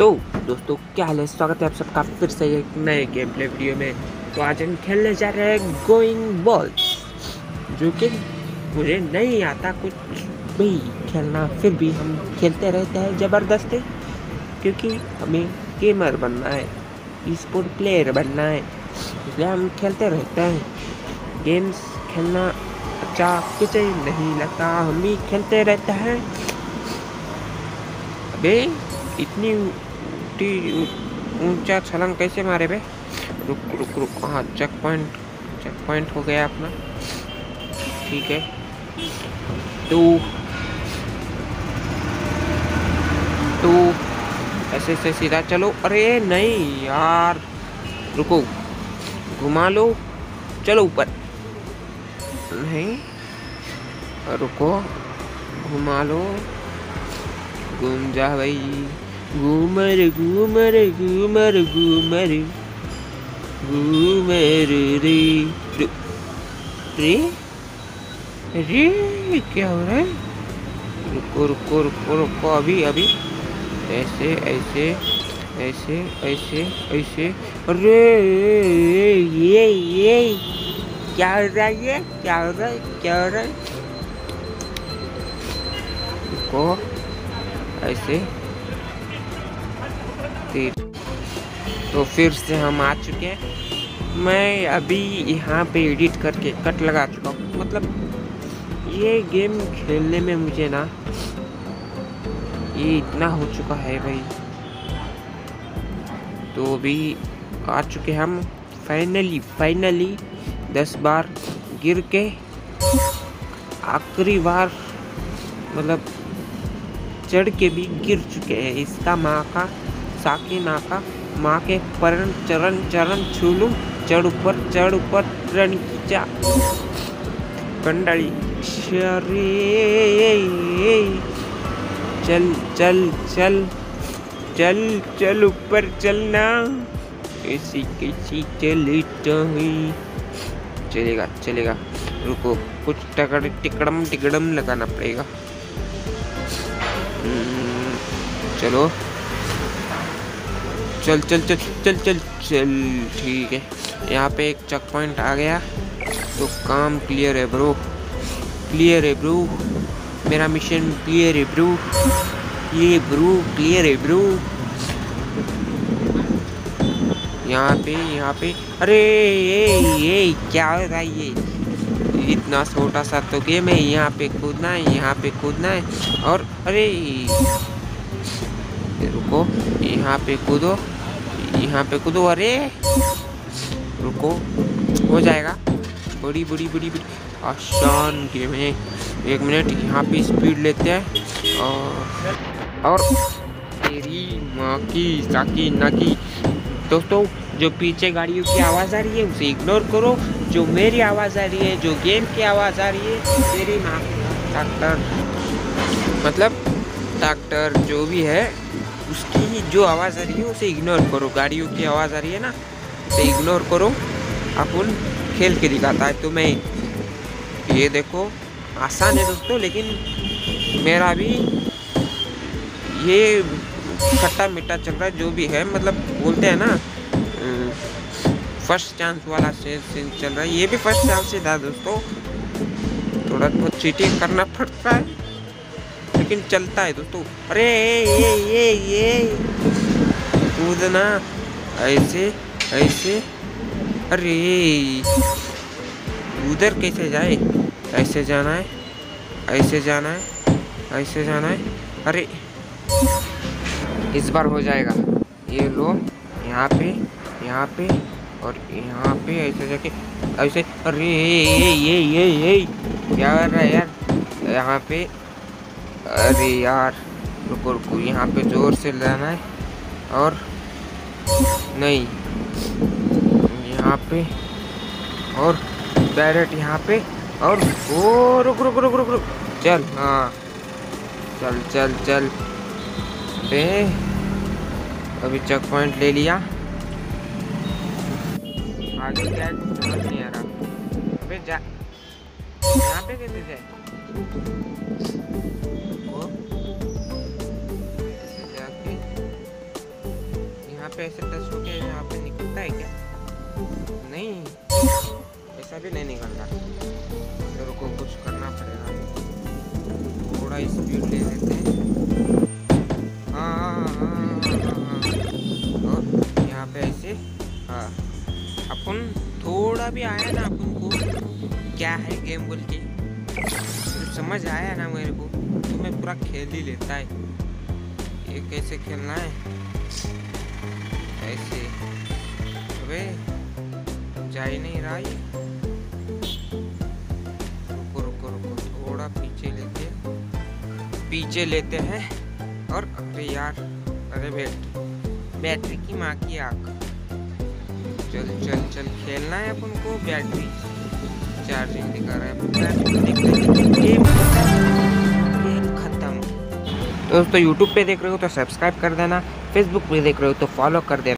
तो दोस्तों क्या हाल है, स्वागत है आप सबका फिर से एक नए गेम प्ले वीडियो में। तो आज हम खेलने जा रहे हैं गोइंग बॉल्स, जो कि मुझे नहीं आता कुछ भी खेलना, फिर भी हम खेलते रहते हैं ज़बरदस्ती, क्योंकि हमें गेमर बनना है, ई स्पोर्ट प्लेयर बनना है, इसलिए हम खेलते रहते हैं। गेम्स खेलना अच्छा किसे नहीं लगता, हम भी खेलते रहते हैं। अबे इतनी ऊंचा छलांग कैसे मारे बे? रुक रुक रुक, हाँ चेक पॉइंट हो गया अपना, ठीक है। तो ऐसे से सीधा चलो। अरे नहीं यार, रुको, घुमा लो, चलो ऊपर। नहीं रुको, घुमा लो, घूम जा भाई, घूमर घूमर घूमर घूमर घूमर रे रे रे, क्या हो रहा है? रुको रुको रुको रुको, अभी अभी ऐसे ऐसे ऐसे ऐसे ऐसे। अरे ये क्या हो रहा है? ये क्या हो रहा है? क्या हो रहा है? रुको, ऐसे। तो फिर से हम आ चुके हैं। मैं अभी यहाँ पे एडिट करके कट लगा चुका हूँ। मतलब ये गेम खेलने में मुझे ना ये इतना हो चुका है भाई। तो अभी आ चुके हम फाइनली 10 बार गिर के, आखिरी बार मतलब चढ़ के भी गिर चुके हैं। इसका माँ का साकिना का माँ के परन चरण छू लूं, चढ़ ऊपर रण खींचा कंडली। चल चल चल चल चल ऊपर चलना, ऐसी कैसी चलता है? चलेगा चलेगा, रुको, कुछ टिकड़म लगाना पड़ेगा। चलो चल चल चल चल चल चल, ठीक है। यहाँ पे एक चेक पॉइंट आ गया तो काम क्लियर है ब्रो, क्लियर है ब्रो, मेरा मिशन क्लियर है ब्रो, ये ब्रो क्लियर है ब्रो। यहाँ पे अरे ये क्या हो रहा है? ये इतना छोटा सा तो गेम है, यहाँ पे कूदना है, यहाँ पे कूदना है। और अरे रुको, यहाँ पे कूदो, यहाँ पे कूदो। अरे रुको, हो जाएगा। बड़ी आसान गेम है। 1 मिनट, यहाँ पे स्पीड लेते हैं और तेरी माँ की साकिना की। दोस्तों, जो पीछे गाड़ियों की आवाज़ आ रही है उसे इग्नोर करो। जो मेरी आवाज़ आ रही है, जो गेम की आवाज़ आ रही है, तेरी माँ ट्रैक्टर जो भी है उसकी जो आवाज़ आ रही है उसे इग्नोर करो। गाड़ियों की आवाज़ आ रही है ना, उसे इग्नोर करो। अपन खेल के दिखाता है तुम्हें। ये देखो, आसान है दोस्तों, लेकिन मेरा भी ये खट्टा मीठा चल रहा है। जो भी है, मतलब बोलते हैं ना, फर्स्ट चांस वाला सीन चल रहा है। ये भी फर्स्ट चांस से था दोस्तों, थोड़ा बहुत चीटिंग करना पड़ता है लेकिन चलता है दोस्तों। अरे ये कूदना, ऐसे ऐसे। अरे उधर कैसे जाए? ऐसे जाना है, ऐसे जाना है, ऐसे जाना है। अरे इस बार हो जाएगा। ये लो, यहाँ पे और यहाँ पे ऐसे जाके ऐसे। अरे ये क्या कर रहा है यार यहाँ पे? अरे यार रुको, यहाँ पे जोर से लाना है और नहीं, यहाँ पे और डायरेक्ट यहाँ पे और ओ रुक, चल, हाँ चल। अभी चेक पॉइंट ले लिया, आगे क्या समझ नहीं आ रहा। अबे जा, यहाँ पे कैसे जाए? जाके पे ऐसे टच होके यहाँ पे निकलता है क्या? नहीं, ऐसा भी नहीं निकलता। मेरे को कुछ करना पड़ेगा, थोड़ा स्पीड ले लेते हैं। हाँ, और यहाँ पे ऐसे, हाँ अपन थोड़ा भी आया ना अपन को क्या है गेम बोल के तो समझ आया ना मेरे को, तो मैं पूरा खेल ही लेता है। ये कैसे खेलना है? ऐसे, अबे जा ही नहीं रहा ये। रुको, थोड़ा पीछे लेते हैं। और अरे यार, अरे बैटरी की माँ की आँख। चल खेलना है अपन को। बैटरी चार्जिंग दिखा रहा है, गेम खत्म। दोस्तों यूट्यूब पे देख रहे हो तो सब्सक्राइब कर देना, फेसबुक पे देख रहे हो तो फॉलो कर देना।